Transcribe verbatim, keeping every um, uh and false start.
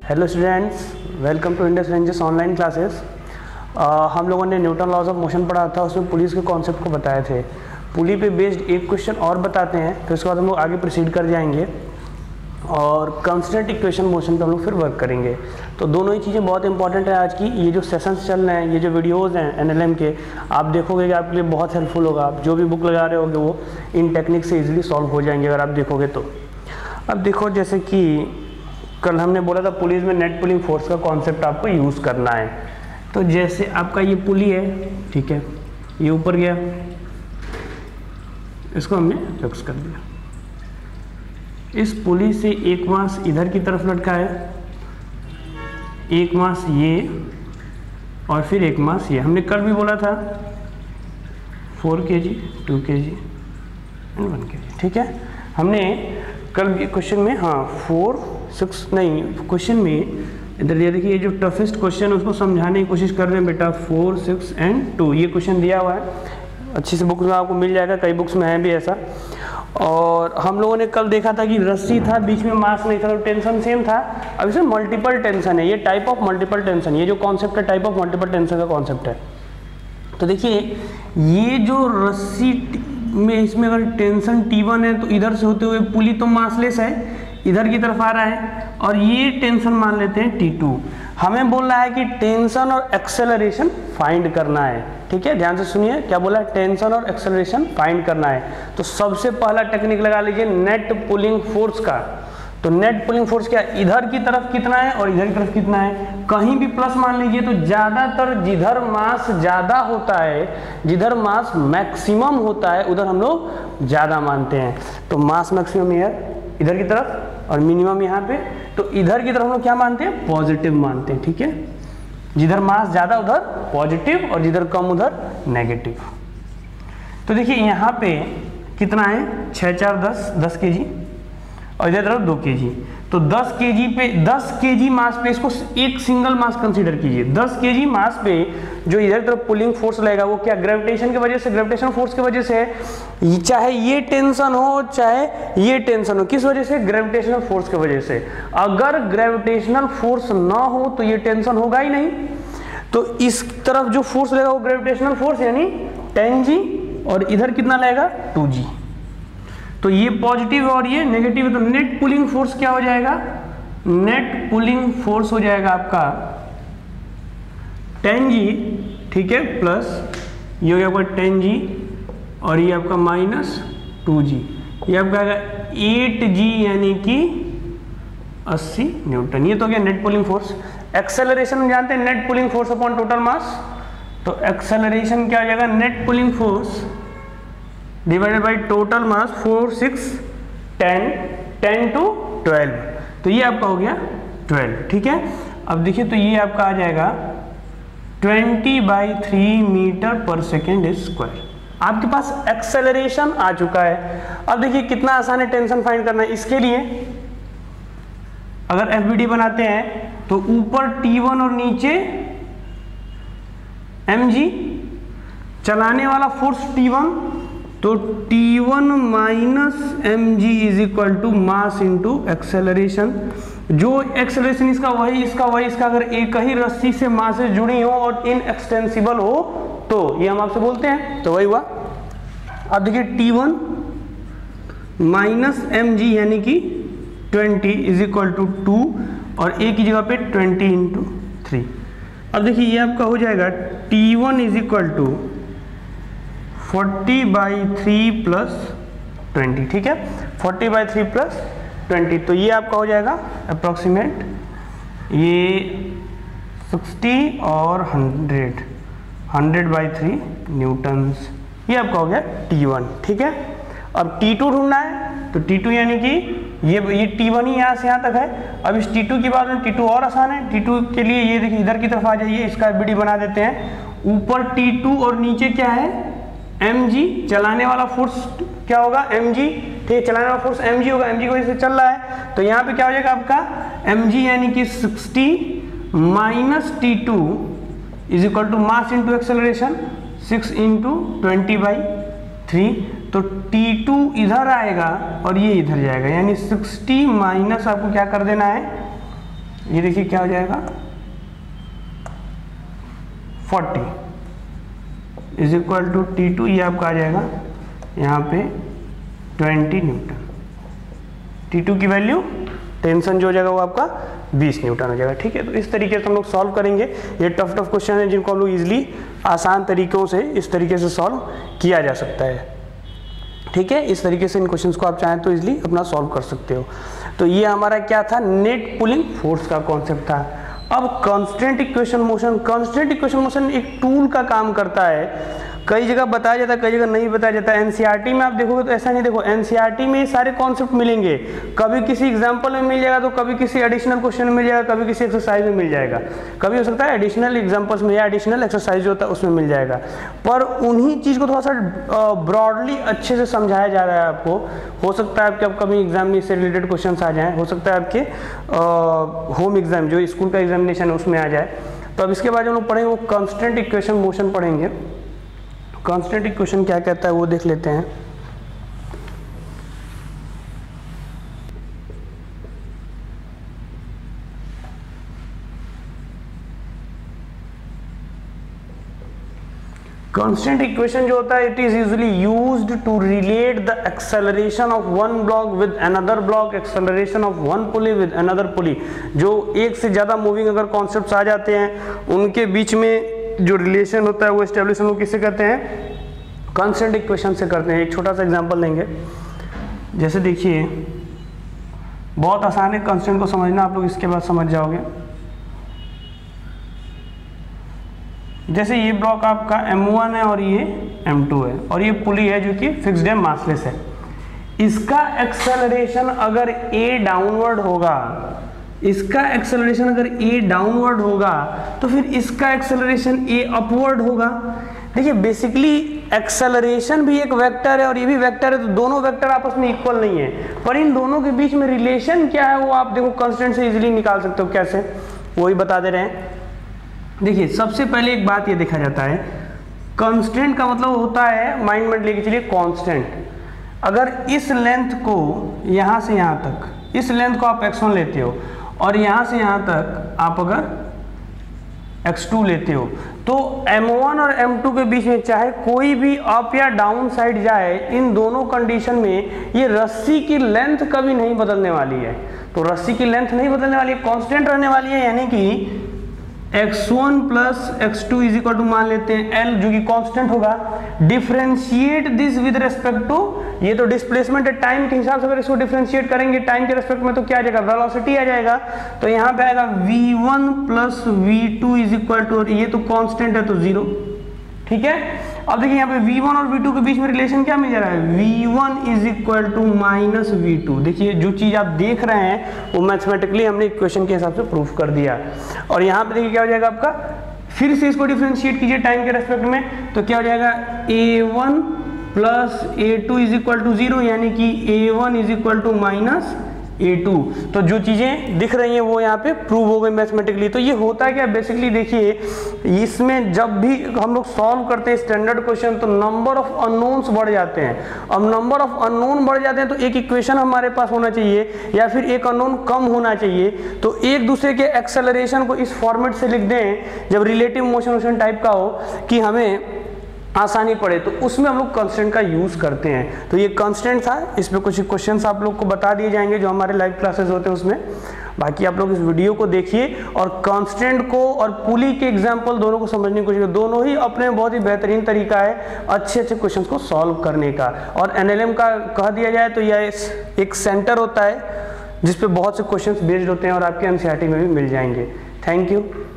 Hello students, welcome to Indus ranges online classes. हम लोगों ने न्यूटन लॉज ऑफ मोशन पढ़ा था, उसमें पुलिस के कॉन्सेप्ट को बताए थे। पुली पे बेस्ड एक क्वेश्चन और बताते हैं, फिर उसके बाद हम लोग आगे प्रोसीड कर जाएंगे और कांस्टेंट इक्वेशन मोशन पे हम लोग फिर वर्क करेंगे। तो दोनों ही चीज़ें बहुत इंपॉर्टेंट है आज की। ये जो सेशंस चल रहे हैं, ये जो वीडियोज़ हैं एनएलएम के, आप देखोगे कि आपके लिए बहुत हेल्पफुल होगा। आप जो भी बुक लगा रहे होगे वो इन टेक्निक से ईजिली सॉल्व हो जाएंगे अगर आप देखोगे तो। अब देखो, जैसे कि कल हमने बोला था पुलिस में नेट पुलिंग फोर्स का कॉन्सेप्ट आपको यूज़ करना है। तो जैसे आपका ये पुली है, ठीक है, ये ऊपर गया, इसको हमने फिक्स कर दिया। इस पुली से एक मास इधर की तरफ लटका है, एक मास ये और फिर एक मास ये। हमने कल भी बोला था फोर के जी, टू के जी एंड वन के जी, ठीक है। हमने कल क्वेश्चन में, हाँ फोर सिक्स नहीं, क्वेश्चन में इधर ये देखिए, ये जो टफेस्ट क्वेश्चन है उसको समझाने की कोशिश कर रहे हैं बेटा। फोर सिक्स एंड टू ये क्वेश्चन दिया हुआ है, अच्छी से बुक्स में आपको मिल जाएगा, कई बुक्स में है भी ऐसा। और हम लोगों ने कल देखा था कि रस्सी था, बीच में मास नहीं था, तो टेंशन सेम था। अब इसमें मल्टीपल टेंशन है, ये टाइप ऑफ मल्टीपल टेंशन, ये जो कॉन्सेप्ट है टाइप ऑफ मल्टीपल टेंशन का कॉन्सेप्ट है। तो देखिए, ये जो रस्सी में, इसमें अगर टेंशन टी वन है तो इधर से होते हुए पुली तो मासलेस है, इधर की तरफ आ रहा है, और ये टेंशन मान लेते हैं टी टू। हमें बोल रहा है कि टेंशन और एक्सेलरेशन फाइंड करना है, ठीक है। ध्यान से सुनिए क्या बोला है, टेंशन और एक्सेलरेशन फाइंड करना है। तो सबसे पहला टेक्निक लगा लीजिए नेट पुलिंग फोर्स का। तो नेट पुलिंग फोर्स क्या, इधर की तरफ कितना है और इधर की तरफ कितना है, कहीं भी प्लस मान लीजिए। तो ज्यादातर जिधर मास ज्यादा होता है, जिधर मास मैक्सिमम होता है, उधर हम लोग ज्यादा मानते हैं। तो मास मैक्सिमम इधर की तरफ और मिनिमम यहाँ पे, तो इधर की तरफ हम लोग क्या मानते हैं, पॉजिटिव मानते हैं, ठीक है। जिधर मास ज्यादा उधर पॉजिटिव और जिधर कम उधर नेगेटिव। तो देखिए यहाँ पे कितना है, छः चार दस, दस के जी, और इधर तरफ दो के जी। तो दस के जी पे, दस के जी मास पे इसको एक सिंगल मास कंसीडर कीजिए। दस के जी मास पे जो इधर तरफ पुलिंग फोर्स लगेगा वो क्या, ग्रेविटेशन की वजह से, ग्रेविटेशन फोर्स की वजह से है। चाहे ये टेंशन हो चाहे ये टेंशन हो, किस वजह से, ग्रेविटेशनल फोर्स की वजह से। अगर ग्रेविटेशनल फोर्स ना हो तो ये टेंशन होगा ही नहीं। तो इस तरफ जो फोर्स लगेगा वो ग्रेविटेशनल फोर्स यानी टेन जी, और इधर कितना लगेगा, टू जी। तो ये पॉजिटिव और ये नेगेटिव है, तो नेट पुलिंग फोर्स क्या हो जाएगा, नेट पुलिंग फोर्स हो जाएगा आपका टेन जी, ठीक है, प्लस ये हो गया आपका टेन जी और ये आपका माइनस टू जी, ये आपका आएगा एट जी यानी कि अस्सी न्यूटन। ये तो क्या, नेट पुलिंग फोर्स। एक्सेलरेशन हम जानते हैं net pulling force upon total mass. तो एक्सेलरेशन क्या हो जाएगा, net pulling force divided by total mass, four six ten, ten two twelve. तो ये आपका हो गया ट्वेल्व, ठीक है। अब देखिए, तो ये आपका आ जाएगा twenty by three metre per second square. आपके पास एक्सेलरेशन आ चुका है। अब देखिए कितना आसान है टेंशन फाइंड करना है। इसके लिए अगर एफ बी डी बनाते हैं तो ऊपर टी वन और नीचे एम जी, चलाने वाला फोर्स टी वन, तो T one minus M G is equal to mass into acceleration. जो एक्सेलरेशन इसका वही, इसका वही, इसका अगर एक ही रस्सी से मास से जुड़ी हो और इनएक्सटेंसिबल हो तो ये हम आपसे बोलते हैं, तो वही हुआ। अब देखिए T one minus M G यानी कि twenty is equal to two, और ए की जगह पे ट्वेंटी इंटू थ्री। अब देखिए ये आपका हो जाएगा T one is equal to forty by three plus twenty, ठीक है, forty by three plus twenty. तो ये आपका हो जाएगा अप्रोक्सीमेट, ये सिक्सटी और hundred, hundred by three newtons. ये आपका हो गया टी वन, ठीक है। अब टी टू ढूंढना है, तो टी टू यानी कि ये ये टी वन ही यहाँ से यहाँ तक है। अब इस टी टू की बात में टी टू और आसान है। टी टू के लिए ये देखिए इधर की तरफ आ जाइए, इसका बी डी बना देते हैं। ऊपर टी टू और नीचे क्या है, एम जी, चलाने वाला फोर्स क्या होगा, एम जी, ठीक है, चलाने वाला फोर्स एम जी होगा, एम जी की वजह से चल रहा है। तो यहाँ पे क्या हो जाएगा आपका एम जी यानी कि sixty minus T two is equal to mass into acceleration, six into twenty by three. तो टी टू इधर आएगा और ये इधर जाएगा, यानी सिक्सटी माइनस आपको क्या कर देना है ये देखिए क्या हो जाएगा, forty is equal to T two, ये आपका आ जाएगा यहाँ पे ट्वेंटी न्यूटन। टी टू की वैल्यू टेंशन जो हो जाएगा वो आपका बीस न्यूटन हो जाएगा। ठीक है, तो इस तरीके से हम लोग सॉल्व करेंगे। ये टफ टफ क्वेश्चन है जिनको हम लोग इजीली आसान तरीकों से इस तरीके से सॉल्व किया जा सकता है। ठीक है, इस तरीके से इन क्वेश्चंस को आप चाहें तो इजीली अपना सॉल्व कर सकते हो। तो ये हमारा क्या था, नेट पुलिंग फोर्स का कॉन्सेप्ट था। अब constant equation motion, constant equation motion एक टूल का काम करता है। कई जगह बताया जाता है, कई जगह नहीं बताया जाता है। एनसीईआरटी में आप देखोगे तो ऐसा नहीं, देखो एनसीईआरटी में ये सारे कॉन्सेप्ट मिलेंगे, कभी किसी एग्जांपल में मिल जाएगा, तो कभी किसी एडिशनल क्वेश्चन में मिल जाएगा, कभी किसी एक्सरसाइज में मिल जाएगा, कभी हो सकता है एडिशनल एग्जांपल्स में या एडिशनल एक्सरसाइज जो होता है उसमें मिल जाएगा। पर उन्हीं चीज़ को थोड़ा सा ब्रॉडली अच्छे से समझाया जा रहा है आपको। हो सकता है आपके अपकमिंग एग्जाम में इससे रिलेटेड क्वेश्चन आ जाएँ, हो सकता है आपके होम एग्जाम जो स्कूल का एग्जामिनेशन है उसमें आ जाए। तो अब इसके बाद जो हम लोग पढ़ेंगे वो कांस्टेंट इक्वेशन मोशन पढ़ेंगे। कांस्टेंट इक्वेशन क्या कहता है वो देख लेते हैं। कांस्टेंट इक्वेशन जो होता है, it is usually used to relate the acceleration of one block with another block, acceleration of one pulley with another pulley. जो एक से ज्यादा मूविंग अगर कॉन्सेप्ट्स आ जाते हैं उनके बीच में जो रिलेशन होता है वो एस्टेब्लिश हम लोग किससे करते हैं, कांस्टेंट इक्वेशन से करते हैं। एक छोटा सा एग्जांपल लेंगे, जैसे देखिए बहुत आसान है कांस्टेंट को समझना, आप लोग इसके बाद समझ जाओगे। जैसे ये ब्लॉक आपका एम वन है और ये एम टू है और ये पुली है जो कि फिक्स्ड है, मासलेस है। इसका एक्सेलरेशन अगर ए डाउनवर्ड होगा, इसका एक्सेलरेशन अगर ए डाउनवर्ड होगा तो फिर इसका एक्सेलरेशन ए अपवर्ड होगा। देखिए बेसिकली एक्सेलरेशन भी एक वेक्टर है और ये भी वेक्टर है, तो दोनों वेक्टर आपस में इक्वल नहीं है, पर इन दोनों के बीच में रिलेशन क्या है वो आप देखो कांस्टेंट से इजीली निकाल सकते हो। कैसे, वही बता दे रहे हैं। देखिए सबसे पहले एक बात ये देखा जाता है, कांस्टेंट का मतलब होता है, माइंड में लेके चलिए कांस्टेंट। अगर इस लेंथ को यहाँ से यहाँ तक, इस लेंथ को आप एक्स वन लेते हो और यहाँ से यहाँ तक आप अगर एक्स टू लेते हो, तो एम वन और एम टू के बीच में चाहे कोई भी अप या डाउन साइड जाए, इन दोनों कंडीशन में ये रस्सी की लेंथ कभी नहीं बदलने वाली है। तो रस्सी की लेंथ नहीं बदलने वाली है, कांस्टेंट रहने वाली है, यानी कि X one plus X two is equal to मान लेते हैं L जो कि कांस्टेंट होगा। Differentiate this with respect to, ये तो डिस्प्लेसमेंट है, टाइम के हिसाब से अगर इसको डिफरेंशिएट करेंगे टाइम के रेस्पेक्ट में तो क्या आ जाएगा, वेलोसिटी आ जाएगा। तो यहाँ पे आएगा V one plus V two is equal to, ये तो कांस्टेंट है तो जीरो। ठीक है, अब देखिए यहाँ पे वी वन और वी टू के बीच में रिलेशन क्या मिल जा रहा है, V one is equal to minus V two. देखिए जो चीज आप देख रहे हैं वो मैथमेटिकली हमने इक्वेशन के हिसाब से प्रूफ कर दिया। और यहाँ पे देखिए क्या हो जाएगा आपका, फिर से इसको डिफरेंशिएट कीजिए टाइम के रेस्पेक्ट में, तो क्या हो जाएगा A one plus A two is equal to zero, यानी कि A one is equal to minus A two. तो जो चीजें दिख रही हैं वो यहाँ पे प्रूव हो गई मैथमेटिकली। तो ये होता है क्या, बेसिकली देखिए इसमें जब भी हम लोग सॉल्व करते हैं स्टैंडर्ड क्वेश्चन तो नंबर ऑफ अननोन्स बढ़ जाते हैं। अब नंबर ऑफ अननोन बढ़ जाते हैं तो एक इक्वेशन हमारे पास होना चाहिए या फिर एक अननोन कम होना चाहिए। तो एक दूसरे के एक्सेलरेशन को इस फॉर्मेट से लिख दें जब रिलेटिव मोशन मोशन टाइप का हो कि हमें आसानी पड़े, तो उसमें हम लोग कांस्टेंट का यूज करते हैं। तो ये कांस्टेंट था, इस पे कुछ क्वेश्चंस आप लोग को बता दिए जाएंगे जो हमारे लाइव क्लासेस होते हैं उसमें। बाकी आप लोग इस वीडियो को देखिए और कांस्टेंट को और पुली के एग्जांपल दोनों को समझने की कोशिश, दोनों ही अपने बहुत ही बेहतरीन तरीका है अच्छे अच्छे क्वेश्चंस को सॉल्व करने का। और एनएलएम का कह दिया जाए तो यह एक सेंटर होता है जिसपे बहुत से क्वेश्चंस बेस्ड होते हैं और आपके एनसीईआरटी में भी मिल जाएंगे। Thank you.